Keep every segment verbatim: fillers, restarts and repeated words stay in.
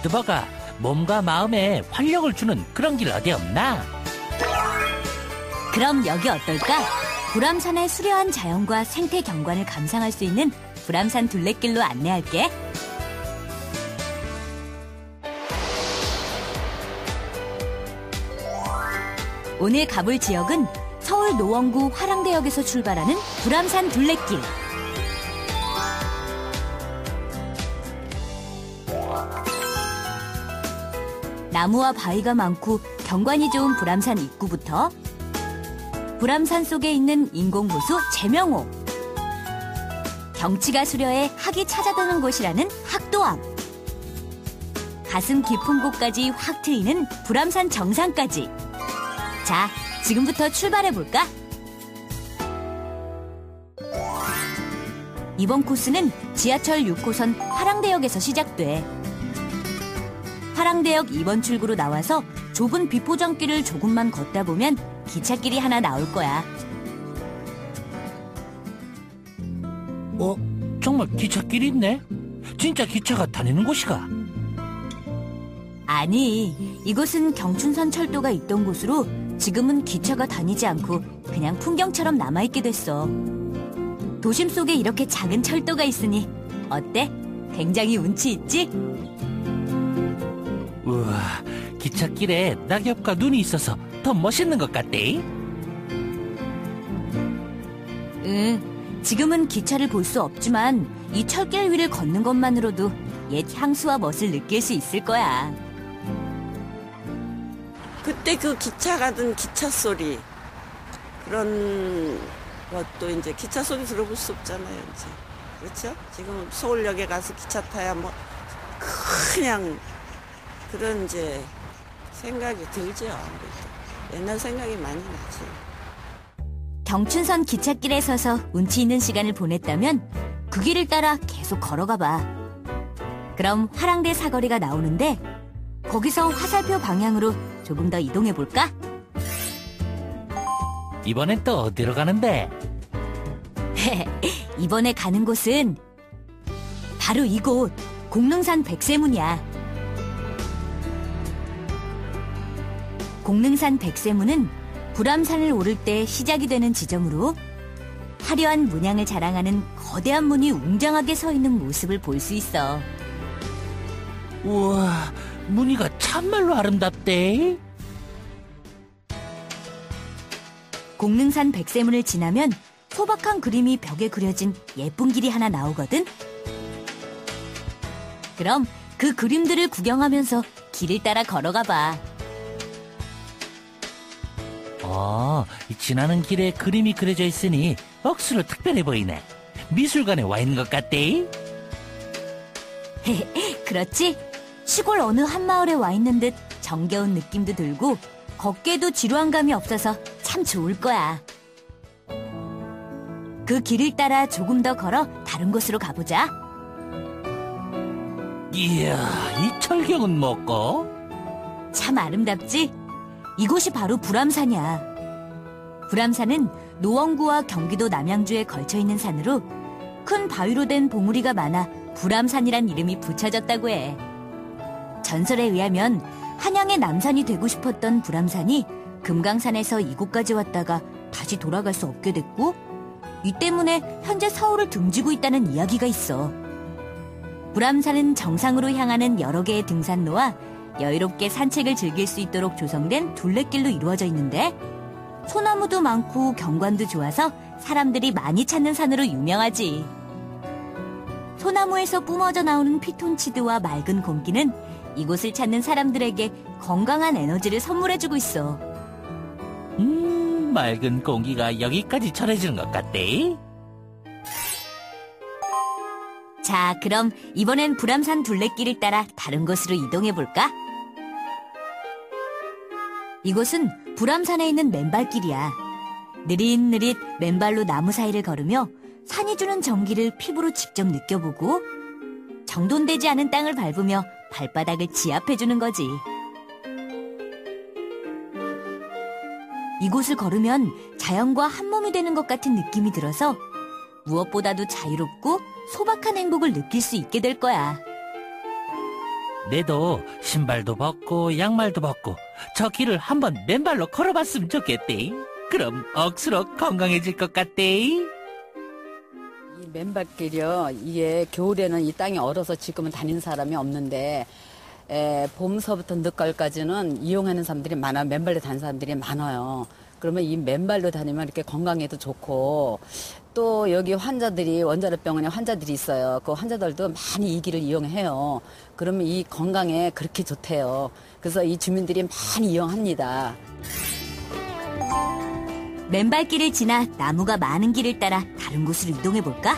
레드버가 몸과 마음에 활력을 주는 그런 길 어디 없나? 그럼 여기 어떨까? 불암산의 수려한 자연과 생태 경관을 감상할 수 있는 불암산 둘레길로 안내할게. 오늘 가볼 지역은 서울 노원구 화랑대역에서 출발하는 불암산 둘레길. 나무와 바위가 많고 경관이 좋은 불암산 입구부터 불암산 속에 있는 인공호수 제명호, 경치가 수려해 학이 찾아드는 곳이라는 학도암, 가슴 깊은 곳까지 확 트이는 불암산 정상까지. 자, 지금부터 출발해볼까? 이번 코스는 지하철 육 호선 화랑대역에서 시작돼. 화랑대역 이 번 출구로 나와서 좁은 비포장길을 조금만 걷다 보면 기찻길이 하나 나올 거야. 어? 정말 기찻길이 있네? 진짜 기차가 다니는 곳이가? 아니, 이곳은 경춘선 철도가 있던 곳으로 지금은 기차가 다니지 않고 그냥 풍경처럼 남아있게 됐어. 도심 속에 이렇게 작은 철도가 있으니 어때? 굉장히 운치 있지? 우와, 기찻길에 낙엽과 눈이 있어서 더 멋있는 것 같대. 응, 지금은 기차를 볼 수 없지만 이 철길 위를 걷는 것만으로도 옛 향수와 멋을 느낄 수 있을 거야. 그때 그 기차 가던 기차 소리, 그런 것도 이제 기차 소리 들어볼 수 없잖아요, 이제. 그렇죠? 지금 서울역에 가서 기차 타야 뭐 그냥 그런 이제 생각이 들죠. 아무래도. 옛날 생각이 많이 나지. 경춘선 기찻길에 서서 운치 있는 시간을 보냈다면 그 길을 따라 계속 걸어가 봐. 그럼 화랑대 사거리가 나오는데 거기서 화살표 방향으로 조금 더 이동해 볼까? 이번엔 또 어디로 가는데? 이번에 가는 곳은 바로 이곳 공릉산 백세문이야. 공릉산 백세문은 불암산을 오를 때 시작이 되는 지점으로 화려한 문양을 자랑하는 거대한 문이 웅장하게 서 있는 모습을 볼 수 있어. 우와, 무늬가 참말로 아름답대. 공릉산 백세문을 지나면 소박한 그림이 벽에 그려진 예쁜 길이 하나 나오거든. 그럼 그 그림들을 구경하면서 길을 따라 걸어가 봐. 어, 이 지나는 길에 그림이 그려져 있으니 억수로 특별해 보이네. 미술관에 와 있는 것 같대. 그렇지? 시골 어느 한마을에 와 있는 듯 정겨운 느낌도 들고 걷기에도 지루한 감이 없어서 참 좋을 거야. 그 길을 따라 조금 더 걸어 다른 곳으로 가보자. 이야, 이 철경은 뭐고? 참 아름답지? 이곳이 바로 불암산이야. 불암산은 노원구와 경기도 남양주에 걸쳐있는 산으로 큰 바위로 된 봉우리가 많아 불암산이란 이름이 붙여졌다고 해. 전설에 의하면 한양의 남산이 되고 싶었던 불암산이 금강산에서 이곳까지 왔다가 다시 돌아갈 수 없게 됐고 이 때문에 현재 서울을 등지고 있다는 이야기가 있어. 불암산은 정상으로 향하는 여러 개의 등산로와 여유롭게 산책을 즐길 수 있도록 조성된 둘레길로 이루어져 있는데 소나무도 많고 경관도 좋아서 사람들이 많이 찾는 산으로 유명하지. 소나무에서 뿜어져 나오는 피톤치드와 맑은 공기는 이곳을 찾는 사람들에게 건강한 에너지를 선물해주고 있어. 음, 맑은 공기가 여기까지 전해지는 것 같대. 자, 그럼 이번엔 불암산 둘레길을 따라 다른 곳으로 이동해볼까? 이곳은 불암산에 있는 맨발길이야. 느릿느릿 맨발로 나무 사이를 걸으며 산이 주는 전기를 피부로 직접 느껴보고 정돈되지 않은 땅을 밟으며 발바닥을 지압해주는 거지. 이곳을 걸으면 자연과 한몸이 되는 것 같은 느낌이 들어서 무엇보다도 자유롭고 소박한 행복을 느낄 수 있게 될 거야. 내도 신발도 벗고 양말도 벗고 저 길을 한번 맨발로 걸어봤으면 좋겠대. 그럼 억수로 건강해질 것 같대. 이 맨발길이요. 이게 겨울에는 이 땅이 얼어서 지금은 다니는 사람이 없는데 에, 봄서부터 늦가을까지는 이용하는 사람들이 많아요. 맨발로 다니는 사람들이 많아요. 그러면 이 맨발로 다니면 이렇게 건강에도 좋고 또 여기 환자들이 원자력병원에 환자들이 있어요. 그 환자들도 많이 이 길을 이용해요. 그러면 이 건강에 그렇게 좋대요. 그래서 이 주민들이 많이 이용합니다. 맨발길을 지나 나무가 많은 길을 따라 다른 곳으로 이동해 볼까?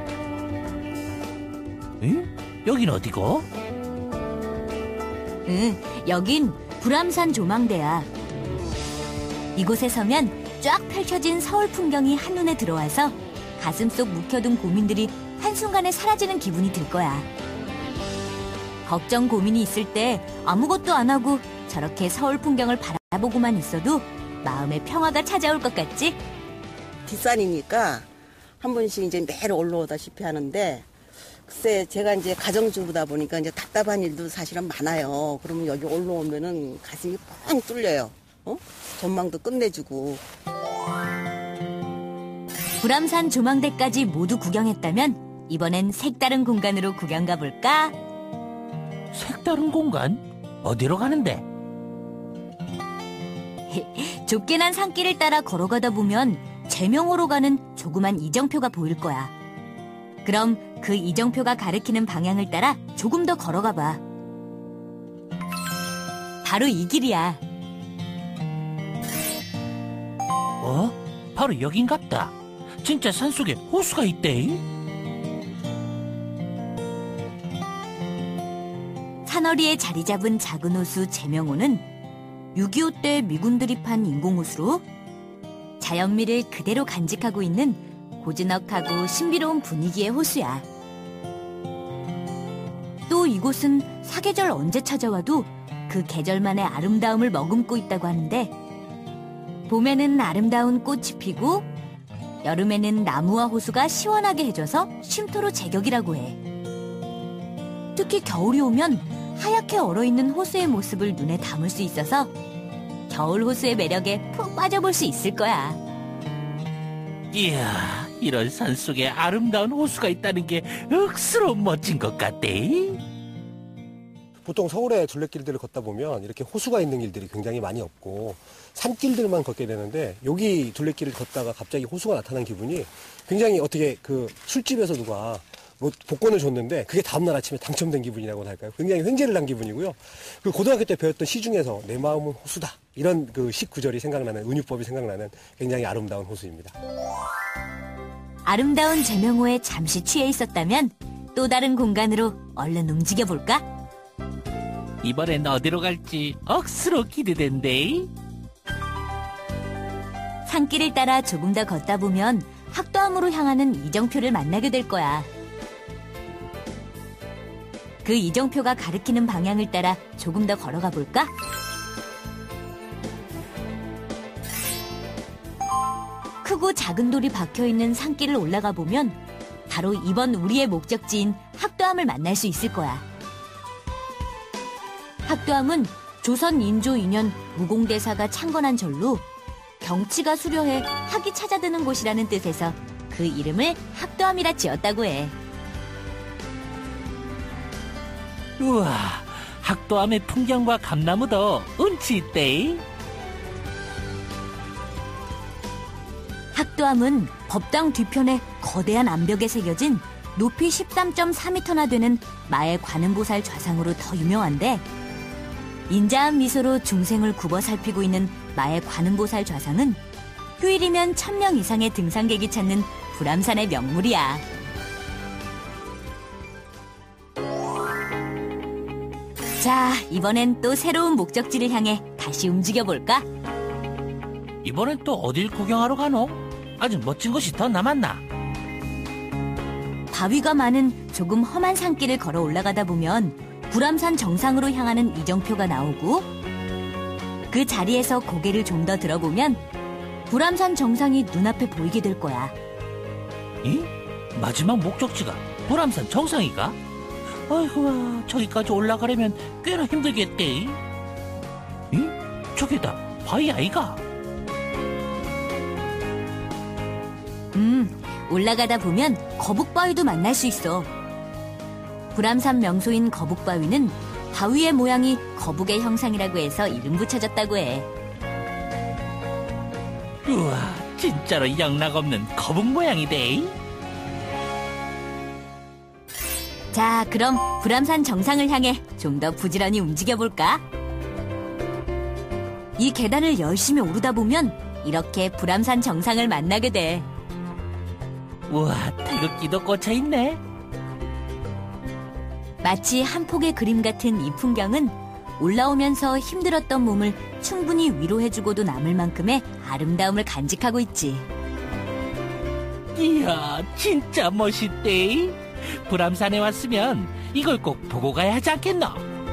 응? 여긴 어디고? 응, 여긴 불암산 조망대야. 이곳에 서면 쫙 펼쳐진 서울 풍경이 한눈에 들어와서 가슴속 묵혀둔 고민들이 한순간에 사라지는 기분이 들 거야. 걱정 고민이 있을 때 아무것도 안 하고 저렇게 서울 풍경을 바라보고만 있어도 마음의 평화가 찾아올 것 같지? 뒷산이니까 한 번씩 이제 매일 올라오다시피 하는데 글쎄 제가 이제 가정주부다 보니까 이제 답답한 일도 사실은 많아요. 그러면 여기 올라오면은 가슴이 뻥 뚫려요. 어? 전망도 끝내주고. 불암산 조망대까지 모두 구경했다면 이번엔 색다른 공간으로 구경 가볼까? 색다른 공간? 어디로 가는데? 좁게 난 산길을 따라 걸어가다 보면 제명호로 가는 조그만 이정표가 보일 거야. 그럼 그 이정표가 가리키는 방향을 따라 조금 더 걸어가 봐. 바로 이 길이야. 어? 바로 여긴갑다. 진짜 산속에 호수가 있대. 산허리에 자리 잡은 작은 호수 제명호는 육이오 때 미군들이 판 인공호수로 자연미를 그대로 간직하고 있는 고즈넉하고 신비로운 분위기의 호수야. 또 이곳은 사계절 언제 찾아와도 그 계절만의 아름다움을 머금고 있다고 하는데 봄에는 아름다운 꽃이 피고 여름에는 나무와 호수가 시원하게 해줘서 쉼터로 제격이라고 해. 특히 겨울이 오면 하얗게 얼어있는 호수의 모습을 눈에 담을 수 있어서 겨울 호수의 매력에 푹 빠져볼 수 있을 거야. 이야, 이런 산속에 아름다운 호수가 있다는 게 억수로 멋진 것 같대. 보통 서울의 둘레길들을 걷다 보면 이렇게 호수가 있는 길들이 굉장히 많이 없고 산길들만 걷게 되는데 여기 둘레길을 걷다가 갑자기 호수가 나타난 기분이 굉장히 어떻게 그 술집에서 누가 뭐 복권을 줬는데 그게 다음날 아침에 당첨된 기분이라고 할까요? 굉장히 횡재를 한 기분이고요. 그 고등학교 때 배웠던 시 중에서 내 마음은 호수다. 이런 그 시 구절이 생각나는, 은유법이 생각나는 굉장히 아름다운 호수입니다. 아름다운 제명호에 잠시 취해 있었다면 또 다른 공간으로 얼른 움직여볼까? 이번엔 어디로 갈지 억수로 기대된대. 산길을 따라 조금 더 걷다 보면 학도암으로 향하는 이정표를 만나게 될 거야. 그 이정표가 가리키는 방향을 따라 조금 더 걸어가 볼까? 크고 작은 돌이 박혀있는 산길을 올라가 보면 바로 이번 우리의 목적지인 학도암을 만날 수 있을 거야. 학도암은 조선 인조 이 년 무공대사가 창건한 절로 경치가 수려해 학이 찾아드는 곳이라는 뜻에서 그 이름을 학도암이라 지었다고 해. 우와, 학도암의 풍경과 감나무도 운치 있대. 학도암은 법당 뒤편에 거대한 암벽에 새겨진 높이 십삼 점 사 미터나 되는 마의 관음보살 좌상으로 더 유명한데 인자한 미소로 중생을 굽어 살피고 있는 마의 관음보살 좌상은 휴일이면 천 명 이상의 등산객이 찾는 불암산의 명물이야. 자, 이번엔 또 새로운 목적지를 향해 다시 움직여볼까? 이번엔 또 어딜 구경하러 가노? 아주 멋진 곳이 더 남았나? 바위가 많은 조금 험한 산길을 걸어 올라가다 보면 불암산 정상으로 향하는 이정표가 나오고 그 자리에서 고개를 좀 더 들어보면 불암산 정상이 눈앞에 보이게 될 거야. 이? 마지막 목적지가 불암산 정상이가? 아이고, 저기까지 올라가려면 꽤나 힘들겠대. 이? 저기다, 바위 아이가? 음, 올라가다 보면 거북바위도 만날 수 있어. 불암산 명소인 거북바위는 바위의 모양이 거북의 형상이라고 해서 이름 붙여졌다고 해. 우와, 진짜로 영락없는 거북 모양이대. 자, 그럼 불암산 정상을 향해 좀 더 부지런히 움직여볼까? 이 계단을 열심히 오르다 보면 이렇게 불암산 정상을 만나게 돼. 우와, 태극기도 꽂혀있네. 마치 한 폭의 그림 같은 이 풍경은 올라오면서 힘들었던 몸을 충분히 위로해주고도 남을 만큼의 아름다움을 간직하고 있지. 이야, 진짜 멋있대. 불암산에 왔으면 이걸 꼭 보고 가야 하지 않겠노?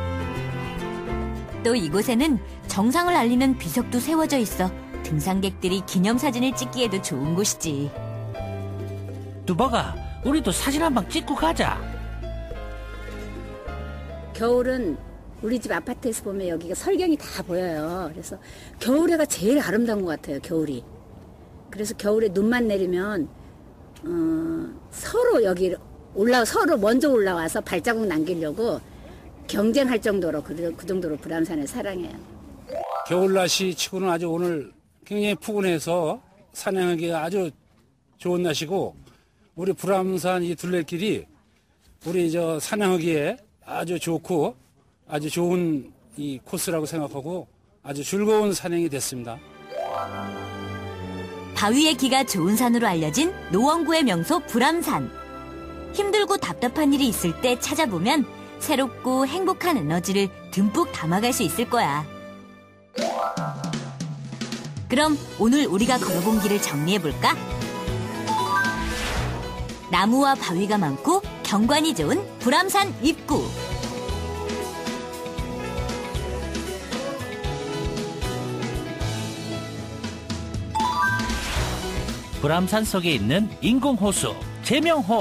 또 이곳에는 정상을 알리는 비석도 세워져 있어 등산객들이 기념사진을 찍기에도 좋은 곳이지. 두버가, 우리도 사진 한 방 찍고 가자. 겨울은 우리 집 아파트에서 보면 여기가 설경이 다 보여요. 그래서 겨울에가 제일 아름다운 것 같아요, 겨울이. 그래서 겨울에 눈만 내리면 어, 서로 여기 올라 서로 먼저 올라와서 발자국 남기려고 경쟁할 정도로 그, 그 정도로 불암산을 사랑해요. 겨울 날씨 치고는 아주 오늘 굉장히 푸근해서 산행하기가 아주 좋은 날씨고, 우리 불암산 이 둘레길이 우리 저 산행하기에 아주 좋고 아주 좋은 이 코스라고 생각하고 아주 즐거운 산행이 됐습니다. 바위의 기가 좋은 산으로 알려진 노원구의 명소 불암산. 힘들고 답답한 일이 있을 때 찾아보면 새롭고 행복한 에너지를 듬뿍 담아갈 수 있을 거야. 그럼 오늘 우리가 걸어본 길을 정리해볼까? 나무와 바위가 많고 경관이 좋은 불암산 입구. 불암산 속에 있는 인공호수 제명호.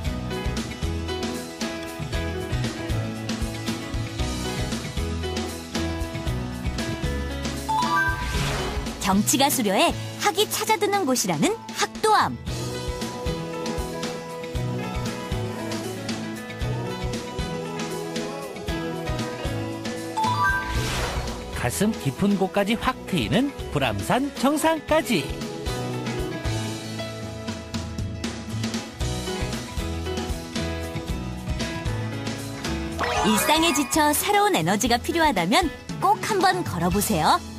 경치가 수려해 학이 찾아드는 곳이라는 학도암. 가슴 깊은 곳까지 확 트이는 불암산 정상까지. 일상에 지쳐 새로운 에너지가 필요하다면 꼭 한번 걸어보세요.